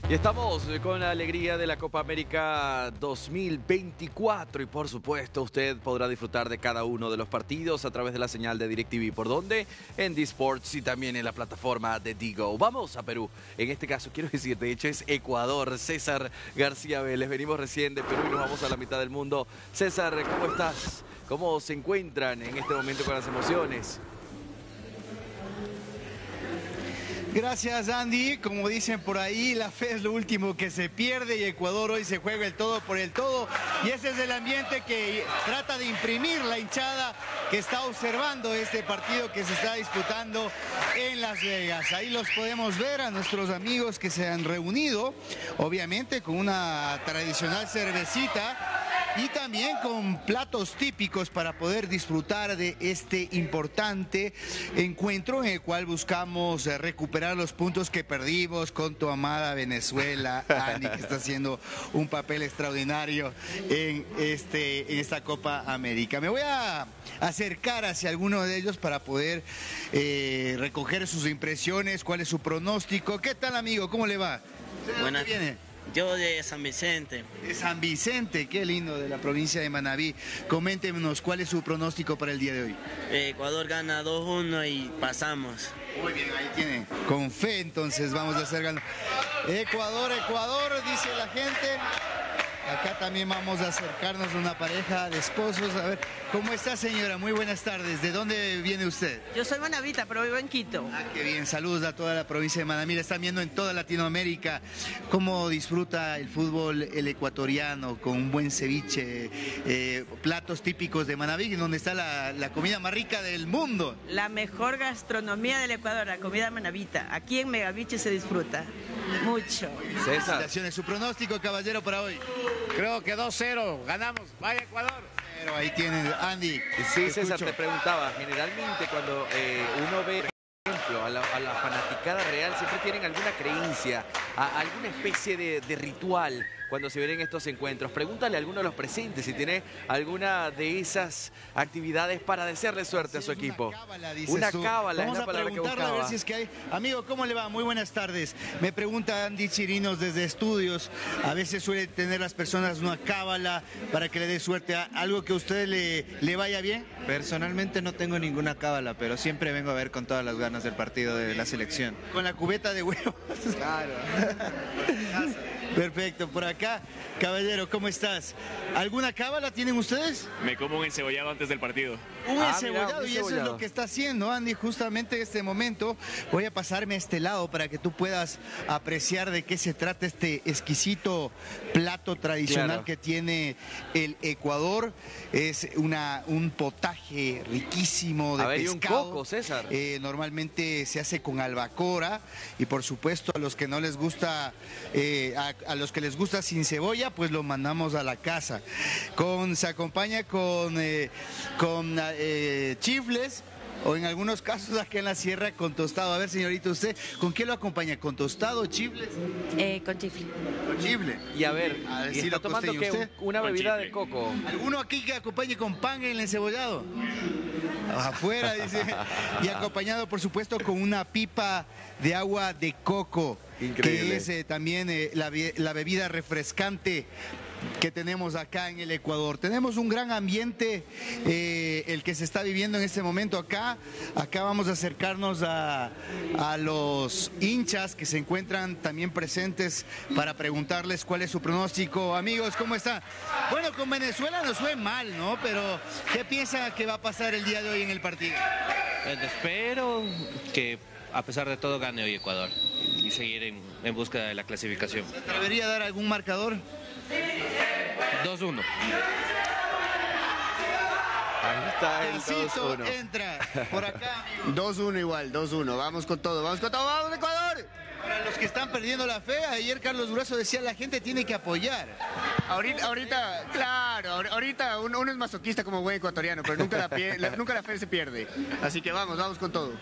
Y estamos con la alegría de la Copa América 2024 y por supuesto usted podrá disfrutar de cada uno de los partidos a través de la señal de DirecTV. ¿Por dónde? En D-Sports y también en la plataforma de Digo. Vamos a Perú. En este caso quiero decir, de hecho es Ecuador. César García Vélez. Venimos recién de Perú y nos vamos a la mitad del mundo. César, ¿cómo estás? ¿Cómo se encuentran en este momento con las emociones? Gracias, Andy. Como dicen por ahí, la fe es lo último que se pierde y Ecuador hoy se juega el todo por el todo. Y ese es el ambiente que trata de imprimir la hinchada que está observando este partido que se está disputando en Las Vegas. Ahí los podemos ver a nuestros amigos que se han reunido, obviamente con una tradicional cervecita y también con platos típicos para poder disfrutar de este importante encuentro en el cual buscamos recuperar los puntos que perdimos con tu amada Venezuela, Andy, que está haciendo un papel extraordinario en esta Copa América. Me voy a acercar hacia alguno de ellos para poder recoger sus impresiones, cuál es su pronóstico. ¿Qué tal, amigo? ¿Cómo le va? Buenas. ¿De dónde viene? Yo de San Vicente. De San Vicente, qué lindo, de la provincia de Manabí. Coméntenos, ¿cuál es su pronóstico para el día de hoy? Ecuador gana 2-1 y pasamos. Muy bien, ahí tienen. Con fe, entonces, vamos a hacer ganar. Ecuador, Ecuador, dice la gente. Acá también vamos a acercarnos a una pareja de esposos. A ver, ¿cómo está, señora? Muy buenas tardes. ¿De dónde viene usted? Yo soy manabita, pero vivo en Quito. Ah, qué bien. Saludos a toda la provincia de Manabí. La están viendo en toda Latinoamérica. ¿Cómo disfruta el fútbol el ecuatoriano con un buen ceviche, platos típicos de Manabí, donde está la comida más rica del mundo? La mejor gastronomía del Ecuador, la comida manabita. Aquí en Megaviche se disfruta mucho. César. Felicitaciones. ¿Su pronóstico, caballero, para hoy? Creo que 2-0, ganamos, vaya Ecuador. Pero ahí tienen, Andy. Sí, César, escucho. te preguntaba, generalmente cuando uno ve, por ejemplo, a la fanaticada real, siempre tienen alguna creencia, alguna especie de ritual cuando se ven en estos encuentros. Pregúntale a alguno de los presentes si tiene alguna de esas actividades para desearle suerte a su equipo. Una cábala, es la palabra que Vamos a preguntarle a ver buscaba. si es que hay. Amigo, ¿cómo le va? Muy buenas tardes. Me pregunta Andy Chirinos desde estudios. A veces suele tener las personas una cábala para que le dé suerte. ¿Algo que a usted le vaya bien? Personalmente no tengo ninguna cábala, pero siempre vengo a ver con todas las ganas del partido de la selección. Con la cubeta de huevos. Claro. Perfecto, por acá, caballero, ¿cómo estás? ¿Alguna cábala tienen ustedes? Me como un encebollado antes del partido. Un Ah, encebollado, mira, un y eso es encebollado. lo que está haciendo Andy justamente en este momento. Voy a pasarme a este lado para que tú puedas apreciar de qué se trata este exquisito plato tradicional Claro. que tiene el Ecuador. Es un potaje riquísimo de A ver, y un pescado. coco, César. Normalmente se hace con albacora y por supuesto a los que no les gusta, a los que les gusta sin cebolla, pues lo mandamos a la casa. Se acompaña con chifles o en algunos casos acá en la sierra con tostado. A ver, señorita, ¿usted con qué lo acompaña? ¿Con tostado o chifles? Con chifle. Con chifle. Y a ver, A ver, ¿y sí está lo tomando costeño, qué? ¿usted? Una Con bebida chifle. de coco. ¿Alguno aquí que acompañe con pan en el encebollado? Afuera, dice. Y acompañado, por supuesto, con una pipa de agua de coco. Increíble. Que es también la bebida refrescante que tenemos acá en el Ecuador. Tenemos un gran ambiente, el que se está viviendo en este momento acá. Acá vamos a acercarnos a los hinchas que se encuentran también presentes para preguntarles cuál es su pronóstico. Amigos, ¿cómo están? Bueno, con Venezuela nos fue mal, ¿no? Pero, ¿qué piensa que va a pasar el día de hoy en el partido? Espero que a pesar de todo gane hoy Ecuador y seguir en busca de la clasificación. ¿Se atrevería a dar algún marcador? 2-1. Ahí está el Casito 2-1. entra por acá. 2-1 igual, 2-1, vamos con todo, vamos Ecuador. Para los que están perdiendo la fe, ayer Carlos Durazo decía la gente tiene que apoyar. Ahorita, claro, ahorita uno es masoquista como buen ecuatoriano, pero nunca la fe se pierde. Así que vamos con todo.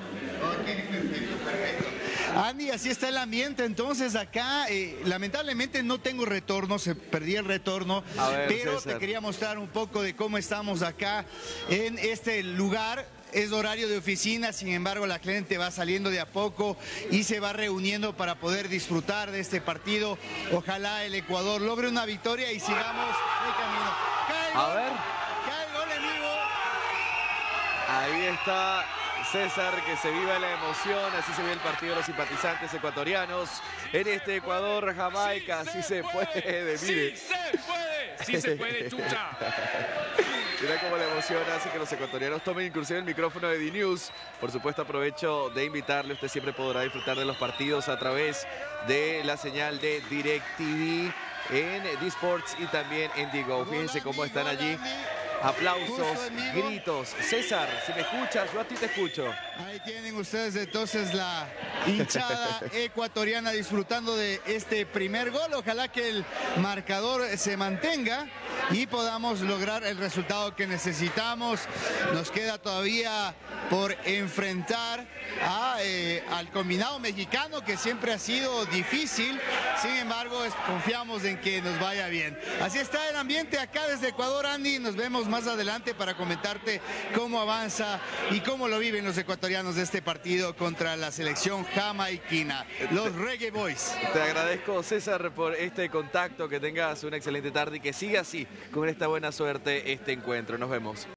Andy, así está el ambiente entonces acá. Lamentablemente no tengo retorno, perdí el retorno, A ver, pero César. te quería mostrar un poco de cómo estamos acá en este lugar es horario de oficina, sin embargo la gente va saliendo de a poco y se va reuniendo para poder disfrutar de este partido. Ojalá el Ecuador logre una victoria y sigamos el camino. A ver. Cae el gol en vivo. Ahí está César, que se viva la emoción, así se ve el partido de los simpatizantes ecuatorianos en este Ecuador-Jamaica. Sí se puede, mire. Sí se puede, chucha. Mira cómo la emoción hace que los ecuatorianos tomen inclusive el micrófono de D-News. Por supuesto, aprovecho de invitarle. Usted siempre podrá disfrutar de los partidos a través de la señal de DirecTV en D-Sports y también en Digo. Fíjense cómo están allí. Aplausos, gritos. César, si me escuchas, yo a ti te escucho. Ahí tienen ustedes entonces la hinchada ecuatoriana disfrutando de este primer gol. Ojalá que el marcador se mantenga y podamos lograr el resultado que necesitamos. Nos queda todavía por enfrentar al combinado mexicano, que siempre ha sido difícil. Sin embargo, confiamos en que nos vaya bien. Así está el ambiente acá desde Ecuador, Andy. Nos vemos más adelante para comentarte cómo avanza y cómo lo viven los ecuatorianos de este partido contra la selección jamaiquina, los Reggae Boys. Te agradezco, César, por este contacto. Que tengas una excelente tarde y que siga así, con esta buena suerte, este encuentro. Nos vemos.